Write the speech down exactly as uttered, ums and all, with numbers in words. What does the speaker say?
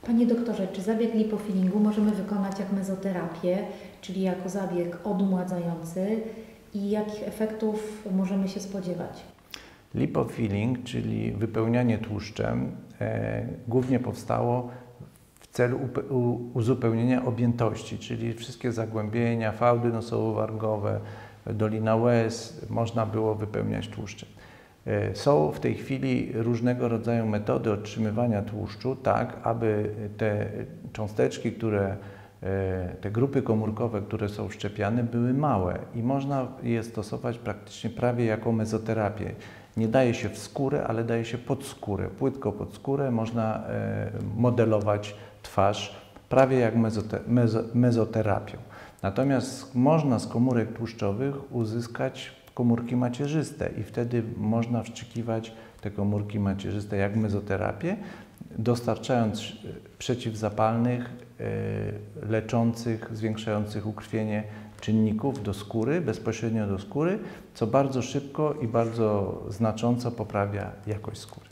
Panie doktorze, czy zabieg lipofillingu możemy wykonać jak mezoterapię, czyli jako zabieg odmładzający i jakich efektów możemy się spodziewać? Lipofilling, czyli wypełnianie tłuszczem, e, głównie powstało w celu uzupełnienia objętości, czyli wszystkie zagłębienia, fałdy nosowo-wargowe, dolina łez, można było wypełniać tłuszczem. E, są w tej chwili różnego rodzaju metody otrzymywania tłuszczu, tak aby te cząsteczki, które te grupy komórkowe, które są wszczepiane, były małe i można je stosować praktycznie prawie jako mezoterapię. Nie daje się w skórę, ale daje się pod skórę, płytko pod skórę. Można modelować twarz prawie jak mezote, mezo, mezoterapią. Natomiast można z komórek tłuszczowych uzyskać komórki macierzyste i wtedy można wszczykiwać te komórki macierzyste jak mezoterapię, dostarczając przeciwzapalnych, leczących, zwiększających ukrwienie czynników do skóry, bezpośrednio do skóry, co bardzo szybko i bardzo znacząco poprawia jakość skóry.